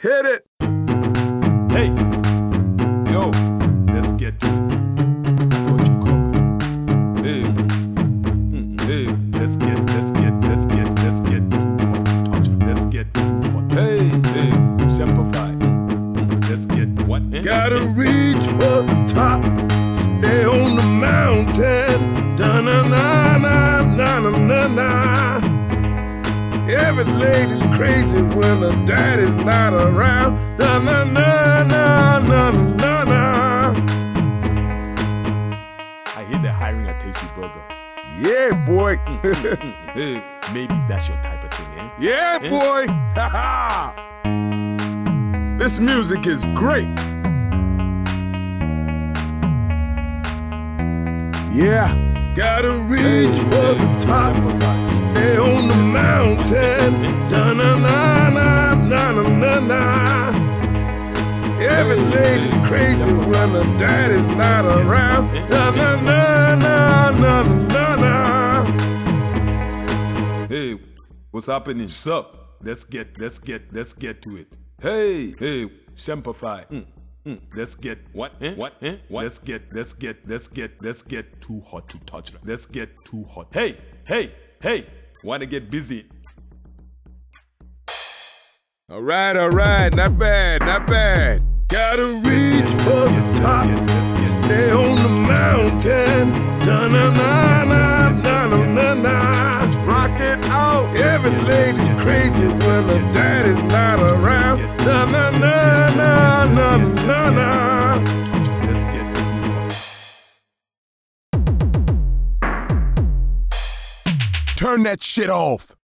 Hit it. Hey, yo, let's get to it. What you cover? Hey, hey, let's get to what you touch. Let's get to what. Hey, simplify. Let's get what? Gotta reach for the top, stay on the mountain. Da-na-na-na-na-na-na-na. Every lady's crazy when her daddy's not around. Da-na-na-na-na-na-na. I hear they're hiring a tasty burger. Yeah, boy. Hey, maybe that's your type of thing, eh? Yeah, boy. Ha ha. This music is great. Yeah, gotta reach for the top, stay on the mountain. Da-na-na-na-na-na-na-na. Every lady's crazy when her daddy's not around. Da-na-na-na-na-na-na. Hey, what's happening? Sup? Let's get to it. Hey, simplify. Let's get what? What? Let's get too hot to touch. Let's get too hot. Hey, wanna get busy? All right, not bad. Gotta reach for the top, stay on the mountain. Da-na-na-na-na-na-na. Rock it out. Every lady's crazy when her daddy's not around. Da-na-na-na-na-na-na. Let's get too hot. Turn that shit off.